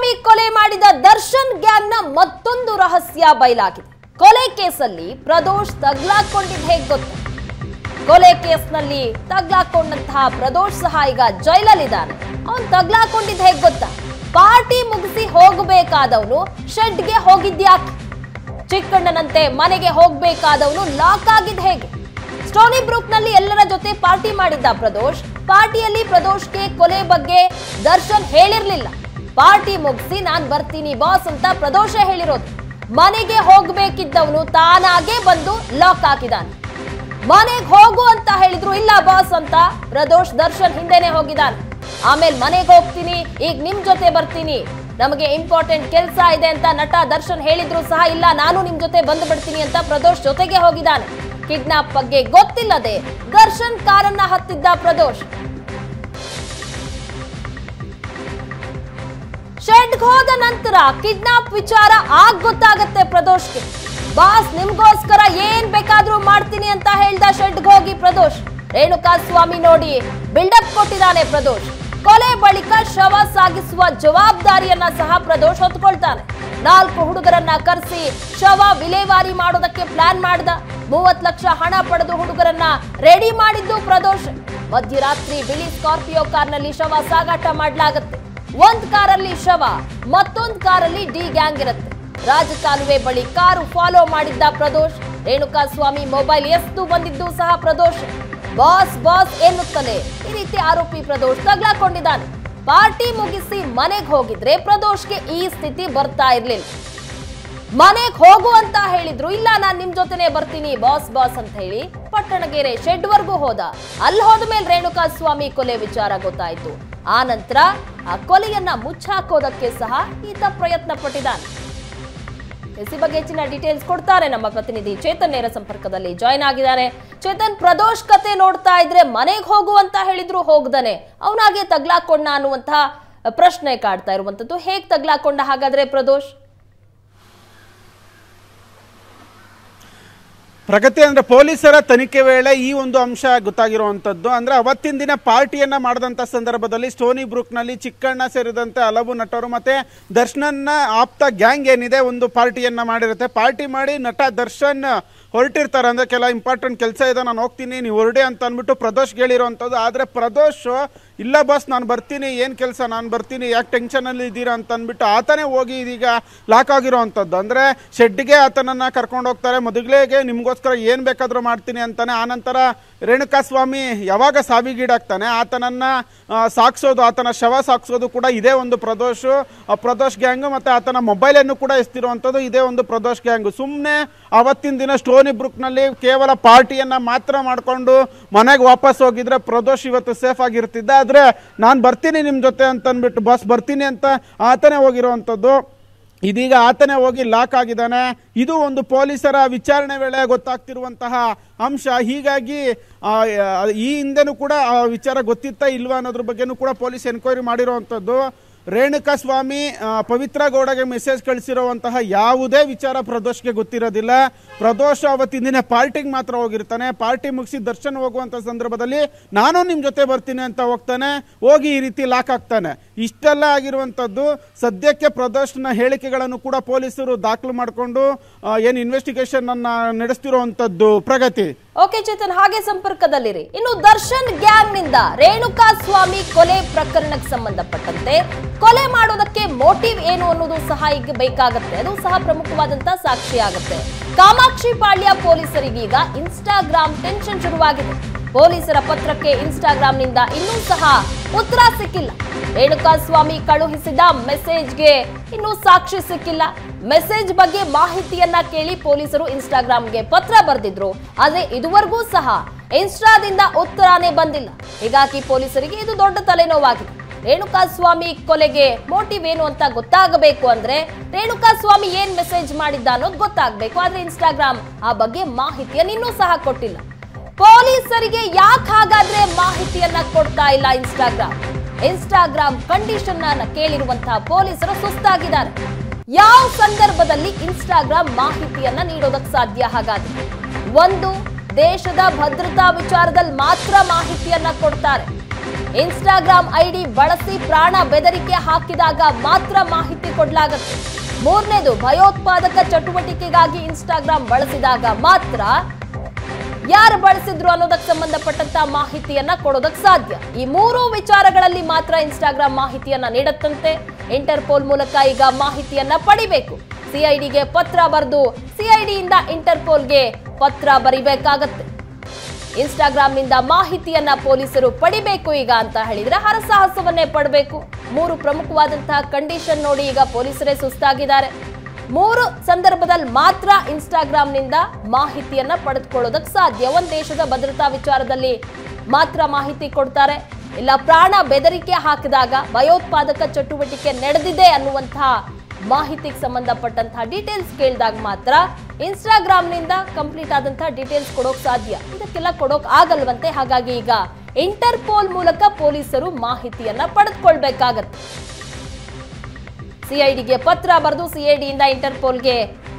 ಸ್ವಾಮಿ ಕೊಲೆ ಮಾಡಿದ ದರ್ಶನ್ ಗ್ಯಾಂಗ್ನ ಮತ್ತೊಂದು ರಹಸ್ಯ ಬಯಲಾಗಿದೆ. ಕೊಲೆ ಕೇಸಲ್ಲಿ ಪ್ರದೋಷ್ ತಗ್ಲಾಕೊಂಡಿದ್ದು ಹೇಗೆ ಗೊತ್ತು? ಕೊಲೆ ಕೇಸ್ನಲ್ಲಿ ತಗ್ಲಾಕೊಂಡಂತಹ ಪ್ರದೋಷ್ ಸಹ ಈಗ ಜೈಲಲ್ಲಿದ್ದಾನೆ. ಅವನು ತಗ್ಲಾಕೊಂಡಿದ್ದು ಹೇಗೆ ಗೊತ್ತಾ? ಪಾರ್ಟಿ ಮುಗಿಸಿ ಹೋಗಬೇಕಾದವನು ಶೆಡ್ಗೆ ಹೋಗಿದ್ಯಾಕೆ? ಚಿಕ್ಕಣ್ಣನಂತೆ ಮನೆಗೆ ಹೋಗಬೇಕಾದವನು ಲಾಕ್ ಆಗಿದ್ದು ಹೇಗೆ? ಸ್ಟೋನಿ ಬ್ರೂಕ್ ನಲ್ಲಿ ಎಲ್ಲರ ಜೊತೆ ಪಾರ್ಟಿ ಮಾಡಿದ್ದ ಪ್ರದೋಷ್. ಪಾರ್ಟಿಯಲ್ಲಿ ಪ್ರದೋಷ್ಗೆ ಕೊಲೆ ಬಗ್ಗೆ ದರ್ಶನ್ ಹೇಳಿರ್ಲಿಲ್ಲ. ಪಾರ್ಟಿ ಮುಗಿಸಿ ನಾನ್ ಬರ್ತೀನಿ ಬಾಸ್ ಅಂತ ಪ್ರದೋಷ ಹೇಳಿರೋದು. ಮನೆಗೆ ಹೋಗ್ಬೇಕಿದ್ದವನು ತಾನಾಗೆ ಬಂದು ಲಾಕ್ ಹಾಕಿದಾನೆ. ಮನೆಗೆ ಹೋಗು ಅಂತ ಹೇಳಿದ್ರು ಇಲ್ಲ ಬಾಸ್ ಅಂತ ಪ್ರದೋಷ್ ದರ್ಶನ್ ಹಿಂದೆನೆ ಹೋಗಿದ್ದಾನೆ. ಆಮೇಲೆ ಮನೆಗೆ ಹೋಗ್ತೀನಿ, ಈಗ ನಿಮ್ ಜೊತೆ ಬರ್ತೀನಿ, ನಮಗೆ ಇಂಪಾರ್ಟೆಂಟ್ ಕೆಲಸ ಇದೆ ಅಂತ ನಟ ದರ್ಶನ್ ಹೇಳಿದ್ರು ಸಹ ಇಲ್ಲ ನಾನು ನಿಮ್ ಜೊತೆ ಬಂದು ಬಿಡ್ತೀನಿ ಅಂತ ಪ್ರದೋಷ್ ಜೊತೆಗೆ ಹೋಗಿದ್ದಾನೆ. ಕಿಡ್ನಾಪ್ ಬಗ್ಗೆ ಗೊತ್ತಿಲ್ಲದೆ ದರ್ಶನ್ ಕಾರನ್ನ ಹತ್ತಿದ್ದ ಪ್ರದೋಷ್. ಶೆಡ್ಗೆ ಹೋದ ನಂತರ ಕಿಡ್ನಾಪ್ ವಿಚಾರ ಗೊತ್ತಾಗತ್ತೆ ಪ್ರದೋಷ್ಗೆ. ಬಾಸ್ ನಿಮ್ಗೋಸ್ಕರ ಏನ್ ಬೇಕಾದ್ರೂ ಮಾಡ್ತೀನಿ ಅಂತ ಹೇಳ್ದ ಶೆಡ್ಗೆ ಹೋಗಿ ಪ್ರದೋಷ್. ರೇಣುಕಾ ಸ್ವಾಮಿ ನೋಡಿ ಬಿಲ್ಡಪ್ ಕೊಟ್ಟಿದ್ದಾನೆ ಪ್ರದೋಷ್. ಕೊಲೆ ಬಳಿಕ ಶವ ಸಾಗಿಸುವ ಜವಾಬ್ದಾರಿಯನ್ನ ಸಹ ಪ್ರದೋಷ್ ಹೊತ್ಕೊಳ್ತಾನೆ. 4 ಹುಡುಗರನ್ನ ಕರೆಸಿ ಶವ ವಿಲೇವಾರಿ ಮಾಡೋದಕ್ಕೆ ಪ್ಲಾನ್ ಮಾಡ್ದ. 30 ಲಕ್ಷ ಹಣ ಪಡೆದು ಹುಡುಗರನ್ನ ರೆಡಿ ಮಾಡಿದ್ದು ಪ್ರದೋಷ್. ಮಧ್ಯರಾತ್ರಿ ಬಿಳಿ ಸ್ಕಾರ್ಪಿಯೋ ಕಾರ್ನಲ್ಲಿ ಶವ ಸಾಗಾಟ ಮಾಡಲಾಗುತ್ತೆ. ಒಂದ್ ಕಾರಲ್ಲಿ ಶವ, ಮತ್ತೊಂದು ಕಾರಲ್ಲಿ ಡಿ ಗ್ಯಾಂಗ್ ಇರುತ್ತೆ. ರಾಜಕಾಲುವೆ ಬಳಿ ಕಾರು ಫಾಲೋ ಮಾಡಿದ್ದ ಪ್ರದೋಷ್. ರೇಣುಕಾ ಸ್ವಾಮಿ ಮೊಬೈಲ್ ಎಸ್ದು ಬಂದಿದ್ದು ಸಹ ಪ್ರದೋಷ್. ಬಾಸ್ ಬಾಸ್ ಎನ್ನುತ್ತಲೇ ಈ ರೀತಿ ಆರೋಪಿ ಪ್ರದೋಷ್ ತಗ್ಲಾಕೊಂಡಿದ್ದಾನೆ. ಪಾರ್ಟಿ ಮುಗಿಸಿ ಮನೆಗೆ ಹೋಗಿದ್ರೆ ಪ್ರದೋಷ್ಗೆ ಈ ಸ್ಥಿತಿ ಬರ್ತಾ ಇರ್ಲಿಲ್ಲ. ಮನೆಗೆ ಹೋಗು ಅಂತ ಹೇಳಿದ್ರು ಇಲ್ಲ ನಾನ್ ನಿಮ್ ಜೊತೆನೆ ಬರ್ತೀನಿ ಬಾಸ್ ಬಾಸ್ ಅಂತ ಹೇಳಿ ಪಟ್ಟಣಗೆರೆ ಶೆಡ್ ವರ್ಗೂ ಹೋದ. ಅಲ್ಲಿ ಹೋದ ಮೇಲೆ ರೇಣುಕಾ ಸ್ವಾಮಿ ಕೊಲೆ ವಿಚಾರ ಗೊತ್ತಾಯ್ತು. ಆ ನಂತರ ಆ ಕೊಲೆಯನ್ನ ಮುಚ್ಚಾಕೋದಕ್ಕೆ ಸಹ ಈತ ಪ್ರಯತ್ನ ಪಟ್ಟಿದ್ದಾನೆ. ಈ ಬಗ್ಗೆ ಹೆಚ್ಚಿನ ಡೀಟೇಲ್ಸ್ ಕೊಡ್ತಾರೆ ನಮ್ಮ ಪ್ರತಿನಿಧಿ ಚೇತನ್ ನೇರ ಸಂಪರ್ಕದಲ್ಲಿ ಜಾಯ್ನ್ ಆಗಿದ್ದಾರೆ. ಚೇತನ್, ಪ್ರದೋಷ್ ಕತೆ ನೋಡ್ತಾ ಇದ್ರೆ ಮನೆಗೆ ಹೋಗು ಅಂತ ಹೇಳಿದ್ರು ಹೋಗ್ದಾನೆ, ಅವನಾಗೆ ತಗ್ಲಾಕೊಂಡ ಅನ್ನುವಂತಹ ಪ್ರಶ್ನೆ ಕಾಡ್ತಾ ಇರುವಂತದ್ದು. ಹೇಗ್ ತಗ್ಲಾಕೊಂಡ ಹಾಗಾದ್ರೆ ಪ್ರದೋಷ್? ಪ್ರಗತಿ ಅಂದ್ರೆ ಪೊಲೀಸರ ತನಿಖೆ ವೇಳೆ ಈ ಒಂದು ಅಂಶ ಗೊತ್ತಾಗಿರುವಂತದ್ದು. ಅಂದ್ರೆ ಅವತ್ತಿನ ದಿನ ಪಾರ್ಟಿಯನ್ನ ಮಾಡಿದಂತ ಸಂದರ್ಭದಲ್ಲಿ ಸ್ಟೋನಿ ಬ್ರೂಕ್ ನಲ್ಲಿ ಚಿಕ್ಕಣ್ಣ ಸೇರಿದಂತೆ ಹಲವು ನಟರು ಮತ್ತೆ ದರ್ಶನ್ನ ಆಪ್ತ ಗ್ಯಾಂಗ್ ಏನಿದೆ ಒಂದು ಪಾರ್ಟಿಯನ್ನ ಮಾಡಿರುತ್ತೆ. ಪಾರ್ಟಿ ಮಾಡಿ ನಟ ದರ್ಶನ್ ಹೊರಟಿರ್ತಾರೆ. ಅಂದ್ರೆ ಕೆಲ ಇಂಪಾರ್ಟೆಂಟ್ ಕೆಲಸ ಇದೆ ನಾನು ಹೋಗ್ತೀನಿ ನೀವು ಹೊರಡಿ ಅಂತ ಅಂದ್ಬಿಟ್ಟು ಪ್ರದೋಷ್ ಹೇಳಿರುವಂಥದ್ದು. ಆದರೆ ಪ್ರದೋಷ್ ಇಲ್ಲ ಬಾಸ್ ನಾನು ಬರ್ತೀನಿ, ಏನು ಕೆಲಸ ನಾನು ಬರ್ತೀನಿ, ಯಾಕೆ ಟೆನ್ಷನಲ್ಲಿ ಇದ್ದೀರಾ ಅಂತ ಅಂದ್ಬಿಟ್ಟು ಆತನೇ ಹೋಗಿ ಇದೀಗ ಲಾಕ್ ಆಗಿರೋವಂಥದ್ದು. ಅಂದರೆ ಶೆಡ್ಗೆ ಆತನನ್ನು ಕರ್ಕೊಂಡು ಹೋಗ್ತಾರೆ. ಮೊದಲಿಗೆ ನಿಮಗೋಸ್ಕರ ಏನು ಬೇಕಾದರೂ ಮಾಡ್ತೀನಿ ಅಂತಾನೆ. ಆನಂತರ ರೇಣುಕಾ ಸ್ವಾಮಿ ಯಾವಾಗ ಸಾವಿಗೀಡಾಗ್ತಾನೆ ಆತನನ್ನು ಸಾಕ್ಸೋದು, ಆತನ ಶವ ಸಾಕ್ಸೋದು ಕೂಡ ಇದೇ ಒಂದು ಪ್ರದೋಷ್ ಗ್ಯಾಂಗು. ಮತ್ತು ಆತನ ಮೊಬೈಲನ್ನು ಕೂಡ ಎಸ್ತಿರುವಂಥದ್ದು ಇದೇ ಒಂದು ಪ್ರದೋಷ್ ಗ್ಯಾಂಗು. ಸುಮ್ಮನೆ ಅವತ್ತಿನ ದಿನ ಸ್ಟೋನಿ ಬ್ರೂಕ್ನಲ್ಲಿ ಕೇವಲ ಪಾರ್ಟಿಯನ್ನು ಮಾತ್ರ ಮಾಡಿಕೊಂಡು ಮನೆಗೆ ವಾಪಸ್ ಹೋಗಿದ್ರೆ ಪ್ರದೋಷ್ ಇವತ್ತು ಸೇಫ್ ಆಗಿರ್ತಿದ್ದ. ಆದರೆ ನಾನು ಬರ್ತೀನಿ ನಿಮ್ಮ ಜೊತೆ ಅಂತ ಅಂದ್ಬಿಟ್ಟು ಬಾಸ್ ಬರ್ತೀನಿ ಅಂತ ಆತನೇ ಹೋಗಿರೋವಂಥದ್ದು. ಇದೀಗ ಆತನೇ ಹೋಗಿ ಲಾಕ್ ಆಗಿದ್ದಾನೆ. ಇದು ಒಂದು ಪೊಲೀಸರ ವಿಚಾರಣೆ ವೇಳೆ ಗೊತ್ತಾಗ್ತಿರುವಂತಹ ಅಂಶ. ಹೀಗಾಗಿ ಈ ಹಿಂದೆನೂ ಕೂಡ ವಿಚಾರ ಗೊತ್ತಿತ್ತಾ ಇಲ್ವಾ ಅನ್ನೋದ್ರ ಬಗ್ಗೆನೂ ಕೂಡ ಪೊಲೀಸ್ ಎನ್ಕ್ವೈರಿ ಮಾಡಿರೋವಂಥದ್ದು. ರೇಣುಕಾ ಸ್ವಾಮಿ ಪವಿತ್ರ ಗೌಡಗೆ ಮೆಸೇಜ್ ಕಳಿಸಿರುವಂತಹ ಯಾವುದೇ ವಿಚಾರ ಪ್ರದೋಷ್ಗೆ ಗೊತ್ತಿರೋದಿಲ್ಲ. ಪ್ರದೋಷ್ ಅವತ್ತಿನ ದಿನ ಪಾರ್ಟಿಗೆ ಮಾತ್ರ ಹೋಗಿರ್ತಾನೆ. ಪಾರ್ಟಿ ಮುಗಿಸಿ ದರ್ಶನ್ ಹೋಗುವಂಥ ಸಂದರ್ಭದಲ್ಲಿ ನಾನು ನಿಮ್ಮ ಜೊತೆ ಬರ್ತೀನಿ ಅಂತ ಹೋಗ್ತಾನೆ, ಹೋಗಿ ಈ ರೀತಿ ಲಾಕ್ ಆಗ್ತಾನೆ. ಇಷ್ಟೆಲ್ಲ ಆಗಿರುವಂಥದ್ದು. ಸದ್ಯಕ್ಕೆ ಪ್ರದೋಷ್ನ ಹೇಳಿಕೆಗಳನ್ನು ಕೂಡ ಪೊಲೀಸರು ದಾಖಲು ಮಾಡಿಕೊಂಡು ಏನು ಇನ್ವೆಸ್ಟಿಗೇಷನ್ ಅನ್ನ ನಡೆಸ್ತಿರುವಂಥದ್ದು. ಪ್ರಗತಿ. ಓಕೆ ಚೇತನ್, ಹಾಗೆ ಸಂಪರ್ಕದಲ್ಲಿರಿ. ಇನ್ನು ದರ್ಶನ್ ಗ್ಯಾಂಗ್ ನಿಂದ ರೇಣುಕಾ ಸ್ವಾಮಿ ಕೊಲೆ ಪ್ರಕರಣಕ್ಕೆ ಸಂಬಂಧಪಟ್ಟಂತೆ ಕೊಲೆ ಮಾಡೋದಕ್ಕೆ ಮೋಟಿವ್ ಏನು ಅನ್ನೋದು ಸಹ ಈಗ ಬೇಕಾಗುತ್ತೆ. ಅದು ಸಹ ಪ್ರಮುಖವಾದಂತಹ ಸಾಕ್ಷಿ ಆಗುತ್ತೆ. ಕಾಮಾಕ್ಷಿ ಪಾಳ್ಯ ಪೊಲೀಸರಿಗೀಗ ಇನ್ಸ್ಟಾಗ್ರಾಮ್ ಟೆನ್ಷನ್ ಶುರುವಾಗಿದೆ. ಪೊಲೀಸರ ಪತ್ರಕ್ಕೆ ಇನ್ಸ್ಟಾಗ್ರಾಮ್ ನಿಂದ ಇನ್ನೂ ಸಹ ಉತ್ತರ ಸಿಕ್ಕಿಲ್ಲ. ರೇಣುಕಾ ಸ್ವಾಮಿ ಕಳುಹಿಸಿದ ಮೆಸೇಜ್ಗೆ ಇನ್ನೂ ಸಾಕ್ಷಿ ಸಿಕ್ಕಿಲ್ಲ. ಮೆಸೇಜ್ ಬಗ್ಗೆ ಮಾಹಿತಿಯನ್ನ ಕೇಳಿ ಪೊಲೀಸರು ಇನ್ಸ್ಟಾಗ್ರಾಮ್ಗೆ ಪತ್ರ ಬರೆದಿದ್ರು. ಆದ್ರೆ ಇದುವರೆಗೂ ಸಹ ಇನ್ಸ್ಟಾದಿಂದ ಉತ್ತರನೇ ಬಂದಿಲ್ಲ. ಹೀಗಾಗಿ ಪೊಲೀಸರಿಗೆ ಇದು ದೊಡ್ಡ ತಲೆನೋವಾಗಿದೆ. ರೇಣುಕಾ ಸ್ವಾಮಿ ಕೊಲೆಗೆ ಮೋಟಿವ್ ಏನು ಅಂತ ಗೊತ್ತಾಗಬೇಕು ಅಂದ್ರೆ ರೇಣುಕಾ ಸ್ವಾಮಿ ಏನ್ ಮೆಸೇಜ್ ಮಾಡಿದ್ದ ಅನ್ನೋದು ಗೊತ್ತಾಗಬೇಕು. ಆದ್ರೆ ಇನ್ಸ್ಟಾಗ್ರಾಮ್ ಆ ಬಗ್ಗೆ ಮಾಹಿತಿಯನ್ನು ಇನ್ನೂ ಸಹ ಕೊಟ್ಟಿಲ್ಲ. ಪೊಲೀಸರಿಗೆ ಯಾಕೆ ಹಾಗಾದ್ರೆ ಮಾಹಿತಿಯನ್ನ ಕೊಡ್ತಾ ಇಲ್ಲ ಇನ್ಸ್ಟಾಗ್ರಾಮ್ ಕಂಡೀಷನ್ ಅನ್ನ ಕೇಳಿರುವಂತಹ ಪೊಲೀಸರು ಸುಸ್ತಾಗಿದ್ದಾರೆ. ಯಾವ ಸಂದರ್ಭದಲ್ಲಿ ಇನ್ಸ್ಟಾಗ್ರಾಮ್ ಮಾಹಿತಿಯನ್ನ ನೀಡೋದಕ್ಕೆ ಸಾಧ್ಯ? ಹಾಗಾದ್ರೆ ಒಂದು ದೇಶದ ಭದ್ರತಾ ವಿಚಾರದಲ್ಲಿ ಮಾತ್ರ ಮಾಹಿತಿಯನ್ನ ಕೊಡ್ತಾರೆ. ಇನ್ಸ್ಟಾಗ್ರಾಮ್ ಐಡಿ ಬಳಸಿ ಪ್ರಾಣ ಬೆದರಿಕೆ ಹಾಕಿದಾಗ ಮಾತ್ರ ಮಾಹಿತಿ ಕೊಡಲಾಗುತ್ತೆ. ಮೂರನೇದು, ಭಯೋತ್ಪಾದಕ ಚಟುವಟಿಕೆಗಾಗಿ ಇನ್ಸ್ಟಾಗ್ರಾಮ್ ಬಳಸಿದಾಗ ಮಾತ್ರ ಯಾರು ಬಳಸಿದ್ರು ಅನ್ನೋದಕ್ಕೆ ಸಂಬಂಧಪಟ್ಟಂತ ಮಾಹಿತಿಯನ್ನ ಕೊಡೋದಕ್ಕೆ ಸಾಧ್ಯ. ಈ ಮೂರು ವಿಚಾರಗಳಲ್ಲಿ ಮಾತ್ರ ಇನ್ಸ್ಟಾಗ್ರಾಮ್ ಮಾಹಿತಿಯನ್ನ ನೀಡುತ್ತಂತೆ. ಇಂಟರ್ಪೋಲ್ ಮೂಲಕ ಈಗ ಮಾಹಿತಿಯನ್ನ ಪಡಿಬೇಕು. ಸಿಐಡಿಗೆ ಪತ್ರ ಬರೆದು ಸಿಐಡಿಯಿಂದ ಇಂಟರ್ಪೋಲ್ಗೆ ಪತ್ರ ಬರಿಬೇಕಾಗತ್ತೆ. ಇನ್ಸ್ಟಾಗ್ರಾಮ್ನಿಂದ ಮಾಹಿತಿಯನ್ನ ಪೊಲೀಸರು ಪಡಿಬೇಕು ಈಗ ಅಂತ ಹೇಳಿದ್ರೆ ಹರಸಾಹಸವನ್ನೇ ಪಡಬೇಕು. ಮೂರು ಪ್ರಮುಖವಾದಂತಹ ಕಂಡೀಷನ್ ನೋಡಿ ಈಗ ಪೊಲೀಸರೇ ಸುಸ್ತಾಗಿದ್ದಾರೆ. ಮೂರು ಸಂದರ್ಭದಲ್ಲಿ ಮಾತ್ರ ಇನ್ಸ್ಟಾಗ್ರಾಮ್ನಿಂದ ಮಾಹಿತಿಯನ್ನ ಪಡೆದುಕೊಳ್ಳೋದಕ್ಕೆ ಸಾಧ್ಯ. ಒಂದು ದೇಶದ ಭದ್ರತಾ ವಿಚಾರದಲ್ಲಿ ಮಾತ್ರ ಮಾಹಿತಿ ಕೊಡ್ತಾರೆ, ಇಲ್ಲ ಪ್ರಾಣ ಬೆದರಿಕೆ ಹಾಕಿದಾಗ ಭಯೋತ್ಪಾದಕ ಚಟುವಟಿಕೆ ನಡೆದಿದೆ ಅನ್ನುವಂತಹ ಮಾಹಿತಿಗೆ ಸಂಬಂಧಪಟ್ಟಂತಹ ಡೀಟೇಲ್ಸ್ ಕೇಳಿದಾಗ ಮಾತ್ರ ಇನ್ಸ್ಟಾಗ್ರಾಮ್ನಿಂದ ಕಂಪ್ಲೀಟ್ ಆದಂತಹ ಡೀಟೇಲ್ಸ್ ಕೊಡೋಕ್ ಸಾಧ್ಯ. ಇದಕ್ಕೆಲ್ಲ ಕೊಡೋಕ್ ಆಗಲ್ವಂತೆ. ಹಾಗಾಗಿ ಈಗ ಇಂಟರ್ಪೋಲ್ ಮೂಲಕ ಪೊಲೀಸರು ಮಾಹಿತಿಯನ್ನ ಪಡೆದುಕೊಳ್ಬೇಕಾಗತ್ತೆ. ಸಿಐಡಿಗೆ ಪತ್ರ ಬರೆದು ಸಿಐಡಿಯಿಂದ ಇಂಟರ್ಪೋಲ್ಗೆ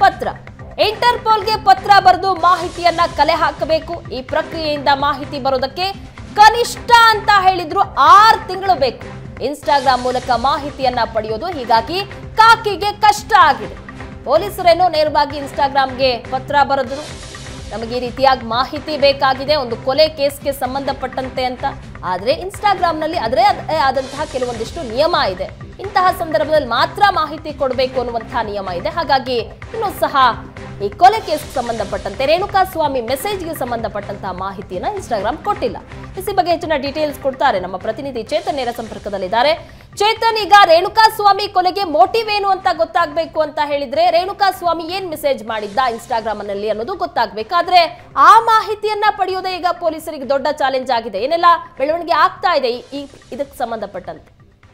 ಪತ್ರ ಬರೆದು ಮಾಹಿತಿಯನ್ನ ಕಲೆ ಹಾಕಬೇಕು. ಈ ಪ್ರಕ್ರಿಯೆಯಿಂದ ಮಾಹಿತಿ ಬರೋದಕ್ಕೆ ಕನಿಷ್ಠ ಅಂತ ಹೇಳಿದ್ರು 6 ತಿಂಗಳು ಬೇಕು. ಇನ್ಸ್ಟಾಗ್ರಾಮ್ ಮೂಲಕ ಮಾಹಿತಿಯನ್ನ ಪಡೆಯೋದು ಹೀಗಾಗಿ ಕಾಕಿಗೆ ಕಷ್ಟ ಆಗಿದೆ. ಪೊಲೀಸರೇನೋ ನೇರವಾಗಿ ಇನ್ಸ್ಟಾಗ್ರಾಮ್ಗೆ ಪತ್ರ ಬರೆದ್ರು, ನಮಗೆ ಈ ರೀತಿಯಾಗಿ ಮಾಹಿತಿ ಬೇಕಾಗಿದೆ ಒಂದು ಕೊಲೆ ಕೇಸ್ಗೆ ಸಂಬಂಧಪಟ್ಟಂತೆ ಅಂತ. ಆದ್ರೆ ಇನ್ಸ್ಟಾಗ್ರಾಮ್ನಲ್ಲಿ ಅದರೇ ಆದಂತಹ ಕೆಲವೊಂದಿಷ್ಟು ನಿಯಮ ಇದೆ. ಇಂತಹ ಸಂದರ್ಭದಲ್ಲಿ ಮಾತ್ರ ಮಾಹಿತಿ ಕೊಡಬೇಕು ಅನ್ನುವಂತಹ ನಿಯಮ ಇದೆ. ಹಾಗಾಗಿ ಇನ್ನೂ ಸಹ ಈ ಕೊಲೆ ಕೇಸ್ಗೆ ಸಂಬಂಧಪಟ್ಟಂತೆ ರೇಣುಕಾಸ್ವಾಮಿ ಮೆಸೇಜ್ಗೆ ಸಂಬಂಧಪಟ್ಟಂತಹ ಮಾಹಿತಿಯನ್ನ ಇನ್ಸ್ಟಾಗ್ರಾಮ್ ಕೊಟ್ಟಿಲ್ಲ. ಈ ಬಗ್ಗೆ ಹೆಚ್ಚಿನ ಡೀಟೇಲ್ಸ್ ಕೊಡ್ತಾರೆ ನಮ್ಮ ಪ್ರತಿನಿಧಿ ಚೇತನ್ ನೇರ ಸಂಪರ್ಕದಲ್ಲಿದ್ದಾರೆ. ಚೇತನ್, ಈಗ ರೇಣುಕಾಸ್ವಾಮಿ ಕೊಲೆಗೆ ಮೋಟಿವ್ ಏನು ಅಂತ ಗೊತ್ತಾಗಬೇಕು ಅಂತ ಹೇಳಿದ್ರೆ ರೇಣುಕಾಸ್ವಾಮಿ ಏನ್ ಮೆಸೇಜ್ ಮಾಡಿದ್ದ ಇನ್ಸ್ಟಾಗ್ರಾಮ್ ನಲ್ಲಿ ಅನ್ನೋದು ಗೊತ್ತಾಗಬೇಕಾದ್ರೆ ಆ ಮಾಹಿತಿಯನ್ನ ಪಡೆಯೋದೇ ಈಗ ಪೊಲೀಸರಿಗೆ ದೊಡ್ಡ ಚಾಲೆಂಜ್ ಆಗಿದೆ. ಏನೆಲ್ಲ ಬೆಳವಣಿಗೆ ಆಗ್ತಾ ಇದೆ ಇದಕ್ಕೆ ಸಂಬಂಧಪಟ್ಟಂತೆ?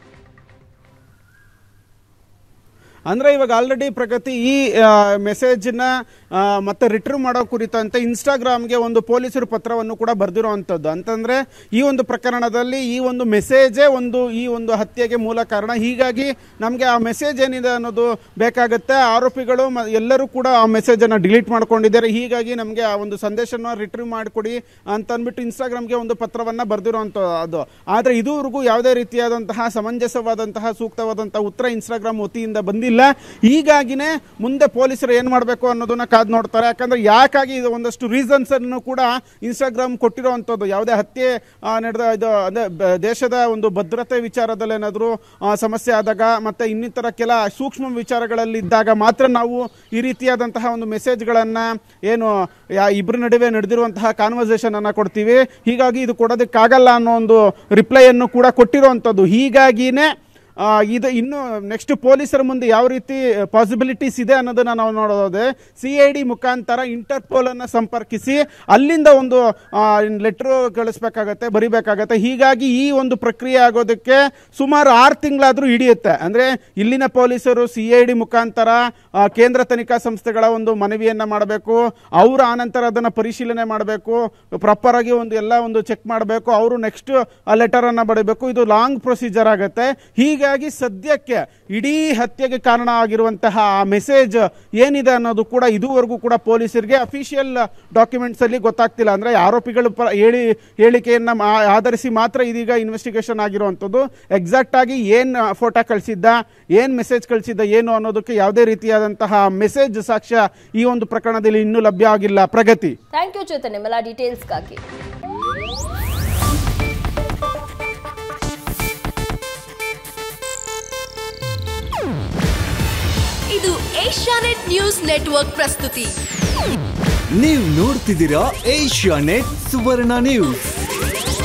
ಅಂದರೆ ಇವಾಗ ಆಲ್ರೆಡಿ ಪ್ರಗತಿ ಈ ಮೆಸೇಜ್ನ ಮತ್ತೆ ರಿಟ್ರೀವ್ ಮಾಡೋ ಕುರಿತಂತೆ ಇನ್ಸ್ಟಾಗ್ರಾಮ್ಗೆ ಒಂದು ಪೊಲೀಸರು ಪತ್ರವನ್ನು ಕೂಡ ಬರೆದಿರುವಂಥದ್ದು. ಅಂತಂದರೆ ಈ ಒಂದು ಪ್ರಕರಣದಲ್ಲಿ ಈ ಒಂದು ಮೆಸೇಜೇ ಈ ಒಂದು ಹತ್ಯೆಗೆ ಮೂಲ ಕಾರಣ. ಹೀಗಾಗಿ ನಮಗೆ ಆ ಮೆಸೇಜ್ ಏನಿದೆ ಅನ್ನೋದು ಬೇಕಾಗುತ್ತೆ. ಆರೋಪಿಗಳು ಎಲ್ಲರೂ ಕೂಡ ಆ ಮೆಸೇಜನ್ನು ಡಿಲೀಟ್ ಮಾಡ್ಕೊಂಡಿದ್ದಾರೆ. ಹೀಗಾಗಿ ನಮಗೆ ಆ ಒಂದು ಸಂದೇಶನ ರಿಟ್ರೀವ್ ಮಾಡಿಕೊಡಿ ಅಂತ ಅಂದ್ಬಿಟ್ಟು ಇನ್ಸ್ಟಾಗ್ರಾಮ್ಗೆ ಒಂದು ಪತ್ರವನ್ನು ಬರೆದಿರುವಂಥದ್ದು. ಆದರೆ ಇದುವರೆಗೂ ಯಾವುದೇ ರೀತಿಯಾದಂತಹ ಸಮಂಜಸವಾದಂತಹ ಸೂಕ್ತವಾದಂತಹ ಉತ್ತರ ಇನ್ಸ್ಟಾಗ್ರಾಮ್ ವತಿಯಿಂದ ಬಂದಿಲ್ಲ. ಹೀಗಾಗಿನೇ ಮುಂದೆ ಪೊಲೀಸರು ಏನ್ ಮಾಡಬೇಕು ಅನ್ನೋದನ್ನ ಕಾದು ನೋಡ್ತಾರೆ. ಯಾಕಂದ್ರೆ ಯಾಕಾಗಿ ಇದು ಒಂದಷ್ಟು ರೀಸನ್ಸ್ ಅನ್ನು ಕೂಡ ಇನ್ಸ್ಟಾಗ್ರಾಮ್ ಕೊಟ್ಟಿರುವಂತದ್ದು. ಯಾವುದೇ ಹತ್ಯೆ ನಡೆದ ಇದು ದೇಶದ ಒಂದು ಭದ್ರತೆ ವಿಚಾರದಲ್ಲಿ ಏನಾದರೂ ಸಮಸ್ಯೆ ಆದಾಗ ಮತ್ತೆ ಇನ್ನಿತರ ಕೆಲ ಸೂಕ್ಷ್ಮ ವಿಚಾರಗಳಲ್ಲಿ ಇದ್ದಾಗ ಮಾತ್ರ ನಾವು ಈ ರೀತಿಯಾದಂತಹ ಒಂದು ಮೆಸೇಜ್ಗಳನ್ನ ಏನು ಇಬ್ಬರ ನಡುವೆ ನಡೆದಿರುವಂತಹ ಕಾನ್ವರ್ಸೇಷನ್ ಅನ್ನ ಕೊಡ್ತೀವಿ. ಹೀಗಾಗಿ ಇದು ಕೊಡೋದಕ್ಕಾಗಲ್ಲ ಅನ್ನೋ ಒಂದು ರಿಪ್ಲೈಯನ್ನು ಕೂಡ ಕೊಟ್ಟಿರುವಂತದ್ದು. ಹೀಗಾಗಿನೇ ಇದು ಇನ್ನು ನೆಕ್ಸ್ಟ್ ಪೊಲೀಸರ ಮುಂದೆ ಯಾವ ರೀತಿ ಪಾಸಿಬಿಲಿಟೀಸ್ ಇದೆ ಅನ್ನೋದನ್ನ ನಾವು ನೋಡೋದೇ ಸಿಐಡಿ ಮುಖಾಂತರ ಇಂಟರ್ಪೋಲ್ ಅನ್ನು ಸಂಪರ್ಕಿಸಿ ಅಲ್ಲಿಂದ ಒಂದು ಲೆಟರ್ ಬರಿಬೇಕಾಗತ್ತೆ. ಹೀಗಾಗಿ ಈ ಒಂದು ಪ್ರಕ್ರಿಯೆ ಆಗೋದಕ್ಕೆ ಸುಮಾರು 6 ತಿಂಗಳಾದರೂ ಹಿಡಿಯುತ್ತೆ. ಅಂದರೆ ಇಲ್ಲಿನ ಪೊಲೀಸರು ಸಿಐಡಿ ಮುಖಾಂತರ ಕೇಂದ್ರ ತನಿಖಾ ಸಂಸ್ಥೆಗಳ ಒಂದು ಮನವಿಯನ್ನ ಮಾಡಬೇಕು. ಅವರು ಆನಂತರ ಅದನ್ನು ಪರಿಶೀಲನೆ ಮಾಡಬೇಕು, ಪ್ರಾಪರ್ ಆಗಿ ಒಂದು ಚೆಕ್ ಮಾಡಬೇಕು. ಅವರು ನೆಕ್ಸ್ಟ್ ಲೆಟರ್ ಅನ್ನ ಬರೀಬೇಕು. ಇದು ಲಾಂಗ್ ಪ್ರೊಸೀಜರ್ ಆಗುತ್ತೆ. ಹೀಗಾಗಿ ಸದ್ಯಕ್ಕೆ ಇಡೀ ಹತ್ಯೆಗೆ ಕಾರಣ ಆಗಿರುವಂತಹ ಆ ಮೆಸೇಜ್ ಏನಿದೆ ಅನ್ನೋದು ಕೂಡ ಇದುವರೆಗೂ ಕೂಡ ಪೊಲೀಸರಿಗೆ ಅಫಿಷಿಯಲ್ ಡಾಕ್ಯುಮೆಂಟ್ಸ್ ಅಲ್ಲಿ ಗೊತ್ತಾಗ್ತಿಲ್ಲ. ಅಂದ್ರೆ ಆರೋಪಿಗಳು ಹೇಳಿಕೆಯನ್ನ ಆಧರಿಸಿ ಮಾತ್ರ ಇದೀಗ ಇನ್ವೆಸ್ಟಿಗೇಷನ್ ಆಗಿರುವಂತದ್ದು. ಎಕ್ಸಾಕ್ಟ್ ಆಗಿ ಏನ್ ಫೋಟೋ ಕಳಿಸಿದ್ದ, ಏನ್ ಮೆಸೇಜ್ ಕಳಿಸಿದ್ದ ಏನು ಅನ್ನೋದಕ್ಕೆ ಯಾವುದೇ ರೀತಿಯಾದಂತಹ ಮೆಸೇಜ್ ಸಾಕ್ಷ್ಯ ಈ ಒಂದು ಪ್ರಕರಣದಲ್ಲಿ ಇನ್ನೂ ಲಭ್ಯ ಆಗಿಲ್ಲ. ಪ್ರಗತಿ, ಥ್ಯಾಂಕ್ ಯು ಚೇತನ್, ನಿಮ್ಮೆಲ್ಲ ಡೀಟೇಲ್ಸ್ಗಾಗಿ. ಇದು ಏಷ್ಯಾನೆಟ್ ನ್ಯೂಸ್ ನೆಟ್ವರ್ಕ್ ಪ್ರಸ್ತುತಿ. ನೀವು ನೋಡ್ತಿದ್ದೀರಾ ಏಷ್ಯಾನೆಟ್ ಸುವರ್ಣ ನ್ಯೂಸ್.